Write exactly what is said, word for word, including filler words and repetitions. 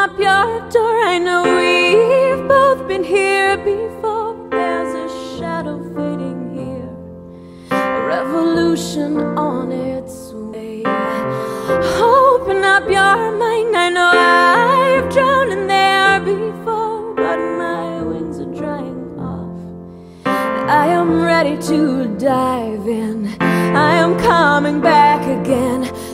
up your door. I know we've both been here before. There's a shadow fading here, a revolution on its way. Open up your mind. I know I've drowned in there before, but my wings are drying off. I am ready to dive in. I am coming back again.